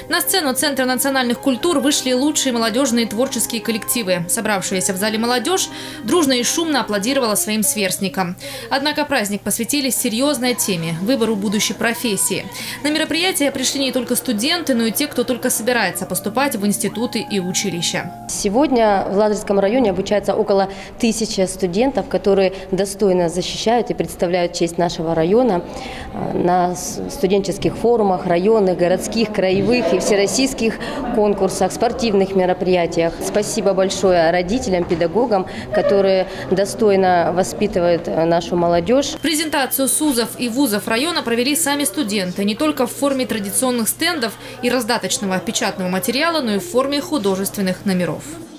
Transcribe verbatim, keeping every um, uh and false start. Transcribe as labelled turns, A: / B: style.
A: На сцену Центра национальных культур вышли лучшие молодежные творческие коллективы. Собравшаяся в зале молодежь дружно и шумно аплодировала своим сверстникам. Однако праздник посвятили серьезной теме – выбору будущей профессии. На мероприятие пришли не только студенты, но и те, кто только собирается поступать в институты и училища.
B: Сегодня в Ладожском районе обучается около тысячи студентов, которые достойно защищают и представляют честь нашего района на студенческих форумах, районных, городских, краевых и всероссийских конкурсах, спортивных мероприятиях. Спасибо большое родителям, педагогам, которые достойно воспитывают нашу молодежь.
A: Презентацию СУЗов и вузов района провели сами студенты, не только в форме традиционных стендов и раздаточного печатного материала, но и в форме художественных номеров.